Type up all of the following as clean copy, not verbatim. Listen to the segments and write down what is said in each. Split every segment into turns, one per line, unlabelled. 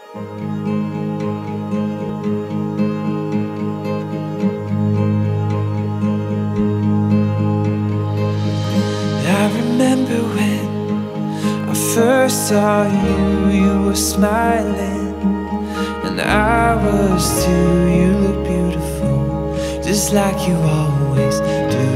I remember when I first saw you, you were smiling, and I was too. You look beautiful, just like you always do.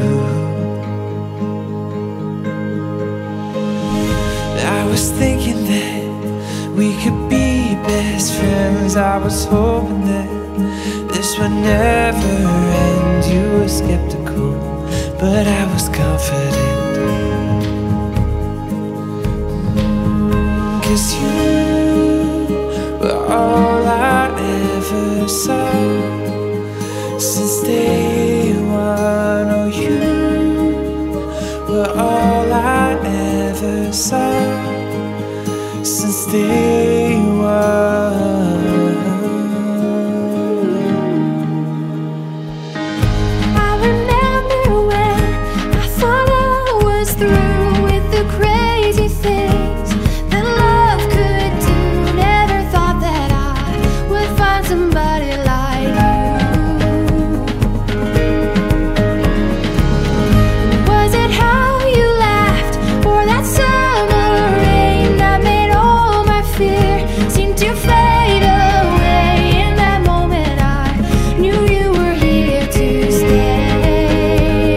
I was thinking that we could be best friends. I was hoping that this would never end. You were skeptical, but I was confident. 'Cause you were all I ever saw since day one. Oh, you were all I ever saw since day one.
I remember when I thought I was through with the crazy things that love could do. Never thought that I would find somebody like you. Was it how you laughed or that summer rain that made all my fear seem to fade away? In that moment I knew you were here to stay.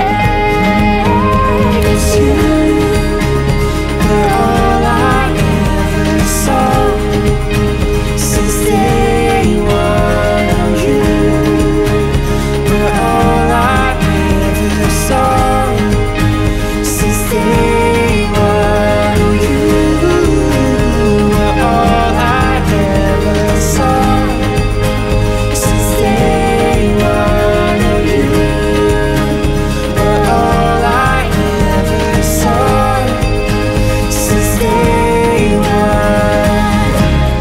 'Cause you
Were all I ever saw since day one. Oh, you were all I ever saw since day one. Oh, you were all I ever saw since day one. Oh, you were all I ever saw since day one.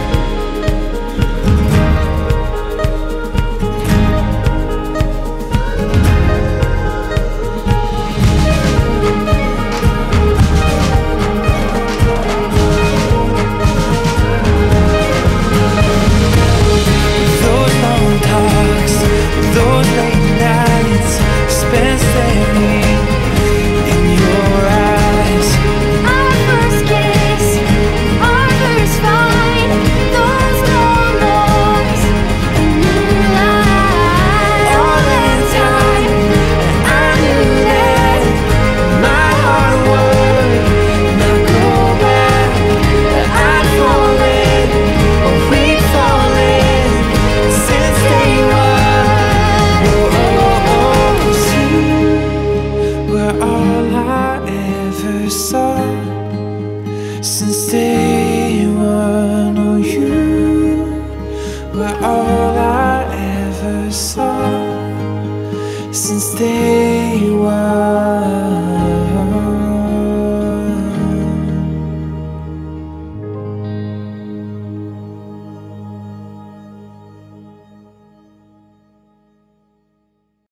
Those long talks, those late nights spent staring in your eyes.
our first kiss, our first fight, those long walks in moonlight.
All that time, I knew that my heart would not go back. That I'd fallen, or we'd fallen since day one. Oh, oh, oh, 'cause you were all I ever saw since day one. Oh, you were all I ever saw since day one.